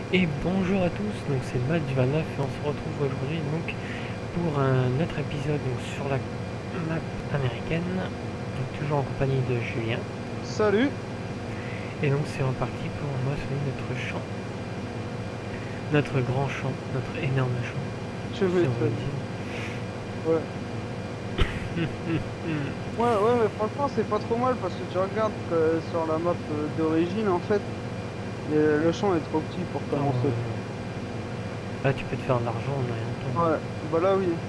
Et bonjour à tous, donc c'est Matt du 29 et on se retrouve aujourd'hui donc pour un autre épisode donc, sur la map américaine, donc toujours en compagnie de Julien. Salut. Et donc c'est reparti pour moissonner notre champ, notre grand champ, notre énorme champ, Tu si on veut m'étonnes. Ouais. dire. Ouais, mais franchement, c'est pas trop mal parce que tu regardes que sur la map d'origine, en fait, le champ est trop petit pour Oh commencer. non. Là tu peux te faire de l'argent en rien de temps. Ouais, bah là, oui.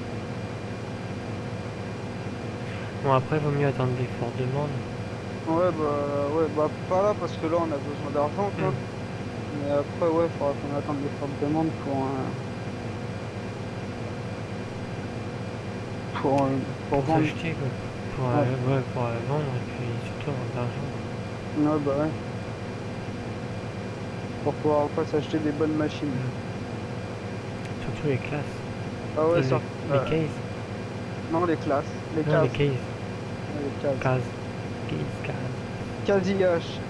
Bon après vaut mieux attendre des fortes demandes. Ouais, bah pas là parce que là, on a besoin d'argent, quoi. Mais après, ouais, faudra qu'on attende les fortes demandes pour Pour vendre. s'acheter quoi. Pour, Ouais, ouais, pour vendre et puis surtout avoir de l'argent. ouais, bah ouais. Pour pouvoir après s'acheter des bonnes machines. Surtout les classes. Ah ouais, Les cases. non, les classes, les Non, les cases. cases. Ouais, les cases. Case. Case, case. Casillage.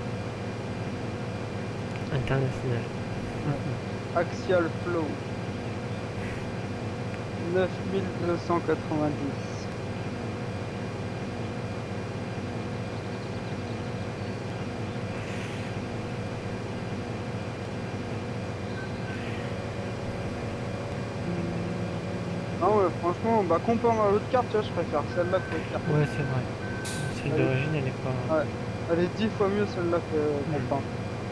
International. Ouais. Axial Flow. 9290. Non, ouais, franchement, bah, comparé à l'autre carte, tu vois, je préfère celle-là que l'autre carte. Ouais, c'est vrai. Celle Elle est, d'origine, elle est pas. ouais, elle est 10 fois mieux celle-là que qu'on Hmm, parle.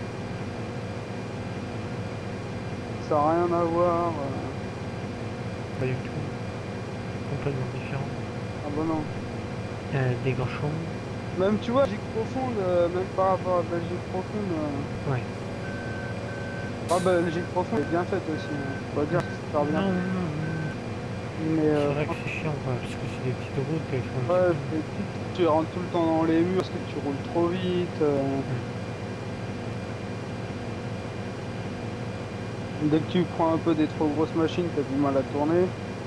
Ça n'a rien à voir. pas du tout. Complètement différent. Ah bah non. Des grands. Même, tu vois, Belgique profonde, même par rapport à Belgique profonde. Ouais. Ah, bah, Belgique profonde est bien faite aussi, hein. Faut pas dire que c'est super bien Non, non, fait. non. Mais, C'est vrai que c'est chiant, quoi. Parce que c'est des petites routes, des trucs un petit ouais, peu. c'est petit, tu rentres tout le temps dans les murs parce que tu roules trop vite. Hmm. Dès que tu prends un peu des trop grosses machines, t'as du mal à tourner.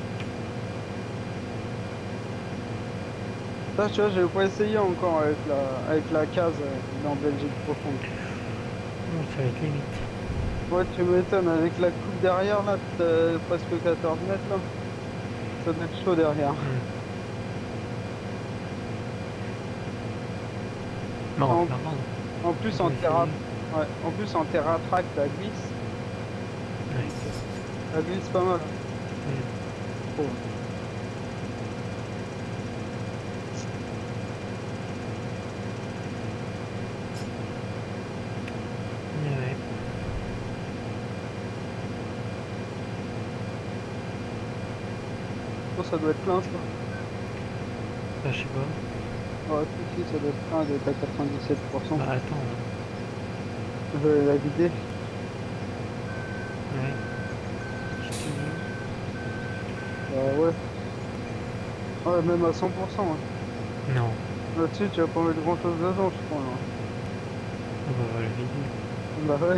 Ça, tu vois, j'ai pas essayé encore avec la case dans Belgique profonde. Bon, ça va être limite. Ouais, tu m'étonnes, avec la coupe derrière, là, t'as presque 14 mètres, là. Ça doit être chaud derrière. Hmm. Bon, on En, peut la rendre. en On plus, peut en essayer. terra, ouais, en plus, en terra track, ça glisse. Ouais. Donc, ça glisse pas mal, Hmm. je trouve. Ouais. Oh, ça doit être plein, ça. Bah, je sais pas. Ouais, si, ça doit être plein, elle doit être à 97%. Bah, attends. Hein. Je vais la vider. Ouais. Si tu veux. Ouais. Ouais, même à 100%, hein. Non. Là-dessus, tu vas pas mettre grand-chose dedans, je crois, là. Ah bah, voilà, vide. Bah ouais.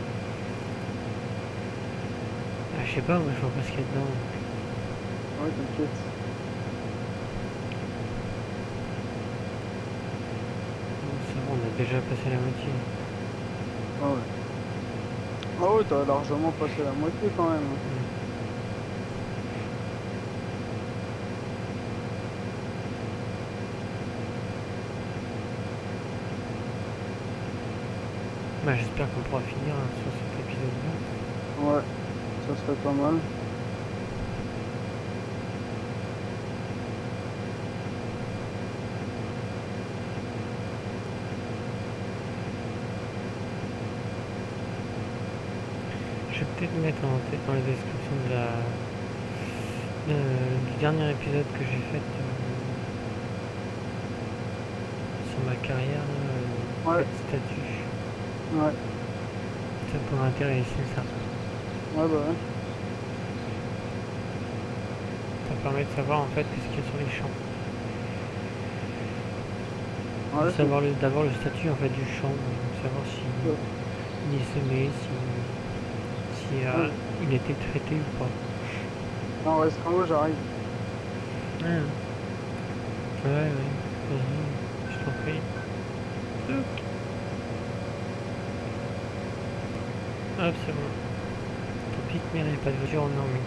Ah, je sais pas, moi, je vois pas ce qu'il y a dedans. Ouais, t'inquiète. Bon, ça va, on a déjà passé la moitié. Ah ouais. Ah ouais, t'as largement passé la moitié quand même, hein. Hmm. Bah, j'espère qu'on pourra finir hein, sur cet épisode-là. Ouais, ça serait pas mal. Je vais peut-être mettre en tête dans la description du dernier épisode que j'ai fait sur ma carrière, Ouais, fait statut. ouais, Ça pourrait intéresser ça. ouais, bah ouais. Ça permet de savoir en fait ce qu'il y a sur les champs. De Ouais, c'est savoir d'avoir le statut en fait du champ, de savoir si ouais. il est semé, si Ouais, il a été traité ou pas. non, reste en haut, j'arrive. Ouais, ouais, vas-y, je t'en prie. Hop. Hop, c'est bon. Tant pis, mais il n'y a pas de voiture en Normandie.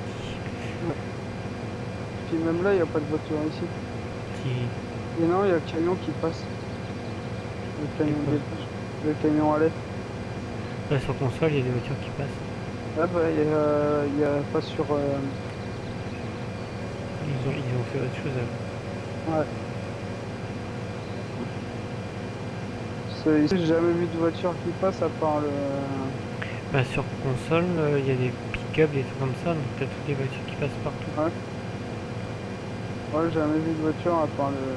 Puis même là, il n'y a pas de voiture ici. Si... Et non, il y a le camion qui passe. Le camion quoi le camion à lait. Là, sur console, il y a des voitures qui passent. Ah bah, il y a pas sur... Ils ont fait autre chose alors. Ouais. Ici, j'ai jamais vu de voiture qui passe à part le... Bah, sur console, il y a des pick-up, des trucs comme ça, donc t'as toutes les voitures qui passent partout. Ouais. Ouais, j'ai jamais vu de voiture à part le...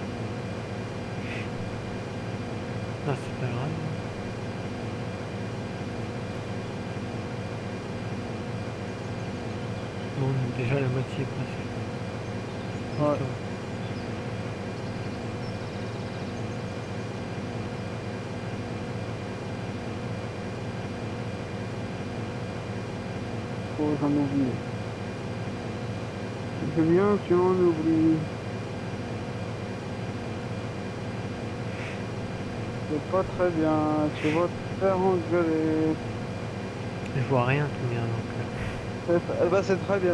Ah, c'est pas grave. Bon, déjà la moitié presque. Ouais. Nickel. Oh, j'en oublie. Julien, tu en oublies. C'est pas très bien. Tu vas te faire engueuler. Je vois rien, tout bien, donc... Eh bah, c'est très bien.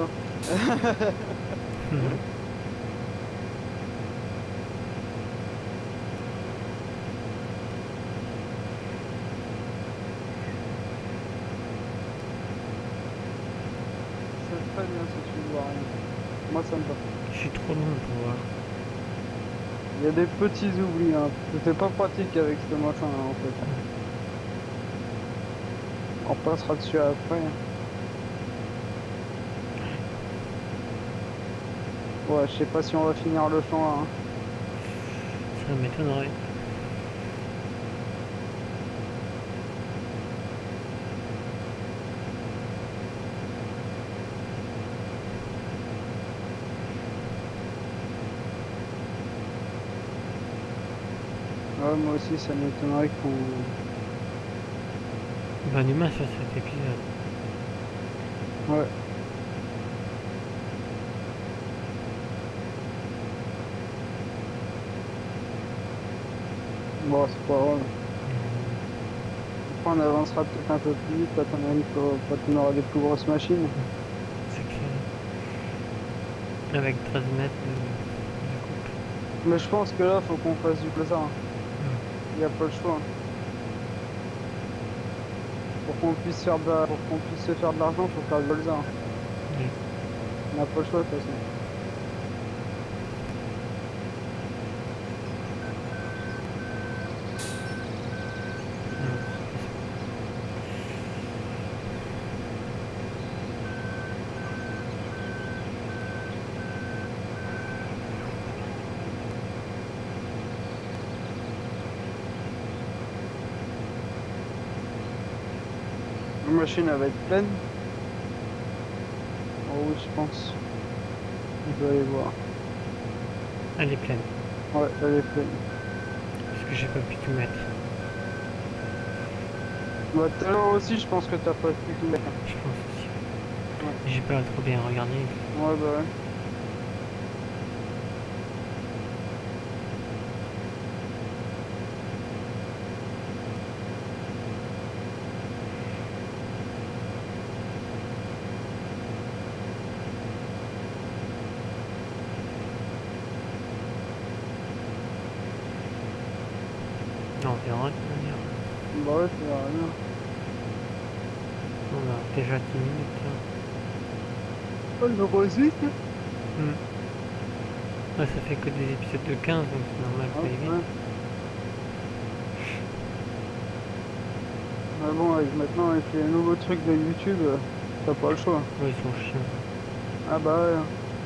C'est très bien si tu ne vois rien. Moi, ça me va. Je suis trop long pour voir. Il y a des petits oublis, hein. C'est pas pratique avec ce machin, hein, en fait. On passera dessus après. Ouais, je sais pas si on va finir le champ là, hein. Ça m'étonnerait. Ouais, moi aussi, ça m'étonnerait qu'on... Bonne humain sur cet épisode. Ouais. Bon, c'est pas grave. Après, on avancera peut-être un peu plus vite quand on aura des plus grosses machines. C'est clair. Avec 13 mètres de coupe. Mais je pense que là, faut qu'on fasse du plaisir, hein. Il n'y a pas le choix. Pour qu'on puisse faire pour qu'on puisse se faire de l'argent, faut faire du plaisir. Oui. On n'a pas le choix de toute façon. La machine elle va être pleine. Oh oui, je pense. On peut aller voir. Elle est pleine. Ouais, elle est pleine. Parce que j'ai pas pu tout mettre. Bah, tout à l'heure aussi, je pense que t'as pas pu tout mettre. Je pense aussi. Ouais. J'ai pas trop bien regardé. Ouais, bah ouais. Non, on verra de toute manière. Bah ouais, tu verras bien. On a déjà 10 minutes là. Oh, le reçu. Ouais, ça fait que des épisodes de 15, donc c'est normal que ça aille vite. Ouais. Mais bon, maintenant, avec les nouveaux trucs de YouTube, t'as pas le choix. Ouais, ils sont chiants. Ah bah ouais.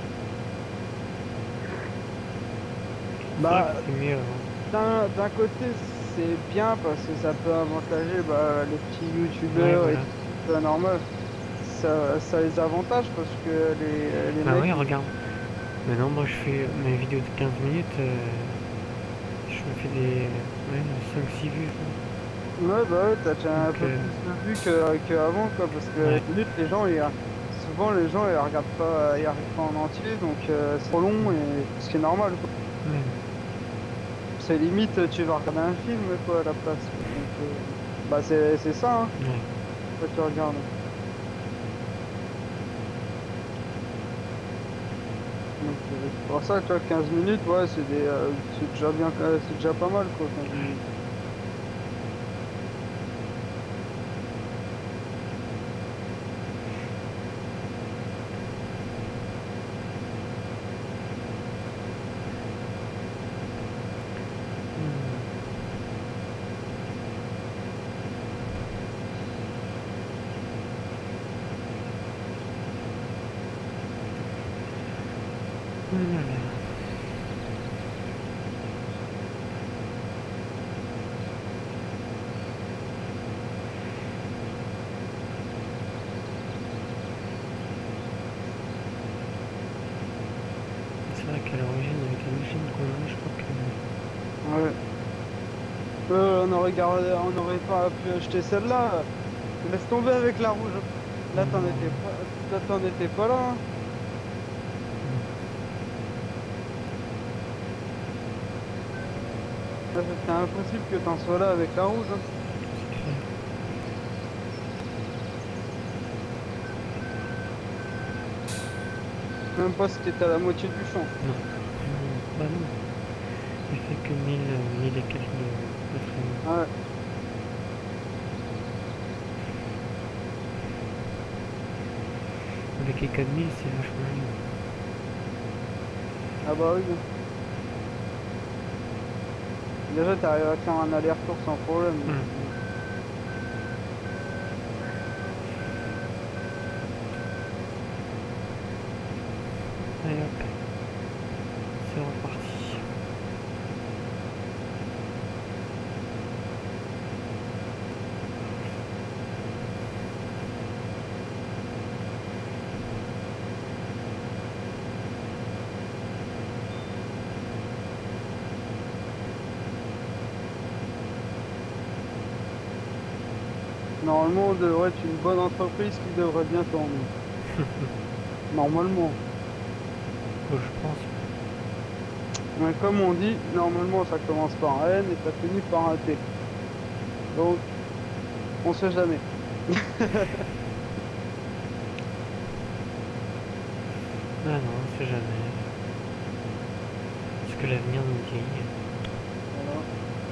C'est vrai Bah, que c'est mieux avant. d'un côté, c'est bien parce que ça peut avantager les petits youtubeurs Ouais, et voilà. tout, c'est normal. Ça les avantage parce que les Bah mecs. oui, regarde. Maintenant, moi je fais mes vidéos de 15 minutes. Je me fais des 5-6 vues. Ouais, bah ouais, t'as déjà un Donc, peu plus de vues qu'avant, quoi. Parce que ouais. minutes, souvent, les gens, ils regardent pas en entier, donc c'est trop long, et ce qui est normal, quoi. Ouais. C'est limite, tu vas regarder un film, quoi, à la place. Donc, bah, c'est ça, hein. Ouais. Toi, tu regardes. Donc, c'est pour ça, tu vois, 15 minutes, ouais, c'est déjà bien, c'est déjà pas mal, quoi, 15 minutes. Voilà. C'est vrai qu'à l'origine, avec la machine qu'on a, je crois que... Ouais. On aurait pas pu acheter celle-là. Laisse tomber avec la rouge. Là, t'en Non, étais pas, là, t'en étais pas là, hein. Là, c'était impossible que t'en sois là avec la rouge, hein. c'est clair. Même pas si t'étais à la moitié du champ. Non. Bah non. Il fait que 1000 et quelques de traîneau. Ouais. Avec les 4000, c'est vachement mieux. Ah bah oui. Déjà, t'arrives à faire un aller-retour sans problème. Allez hop, c'est reparti. Normalement, on devrait être une bonne entreprise qui devrait bien tourner. Normalement. Oh, je pense. Mais comme on dit, normalement ça commence par un N et ça finit par un T. Donc, on sait jamais. Ah non, on sait jamais. Ce que l'avenir nous dit. Voilà.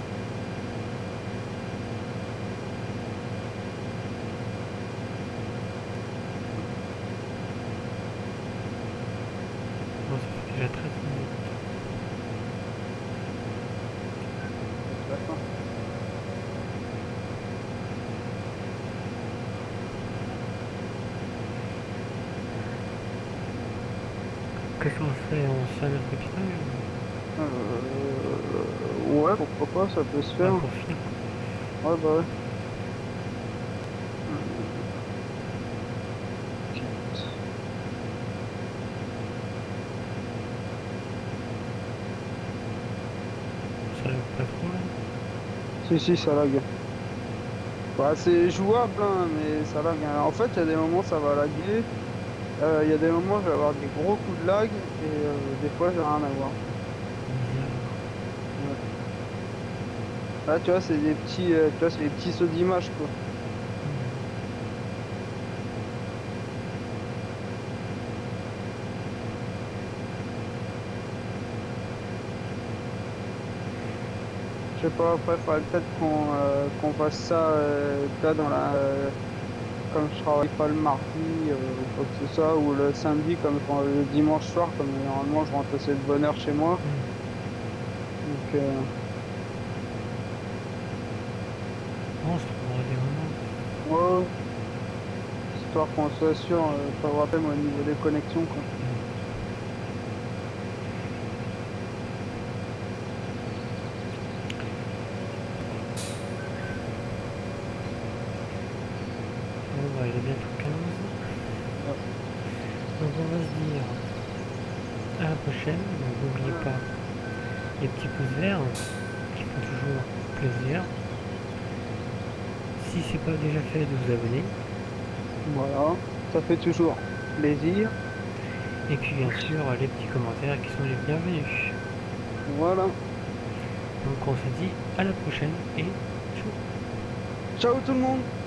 Bon, ça fait déjà 13 minutes. C'est la fin. Qu'est-ce qu'on fait? On se fait notre équipage? Ouais, pourquoi pas, ça peut se faire. Pour finir. Ouais, bah ouais. Ça lag pas trop là? Si, ça lag. Bah, c'est jouable, hein, mais ça lag, hein. En fait, il y a des moments ça va laguer. Il y a des moments je vais avoir des gros coups de lag et des fois j'ai rien à voir. Bizarre. Ouais. Là, tu vois, c'est des petits, tu vois, c'est des petits sauts d'image, quoi. Je sais pas, après, il faudrait peut-être qu'on fasse ça, tu vois, comme je travaille pas le mardi ou quoi que ce soit, ou le samedi, le dimanche soir, comme normalement je rentre assez de bonne heure chez moi. Donc, Non, on se trouvera des moments. ouais, histoire qu'on soit sûr, pas vous rappeler moi au niveau des connexions, quoi. Bon, bah, il est bientôt 15. Ouais. Donc, on va se dire à la prochaine. Donc, n'oubliez pas les petits pouces verts qui font toujours plaisir. Si c'est pas déjà fait, de vous abonner. Voilà, ça fait toujours plaisir. Et puis, bien sûr, les petits commentaires qui sont les bienvenus. Voilà. Donc, on se dit à la prochaine et ciao. Ciao tout le monde!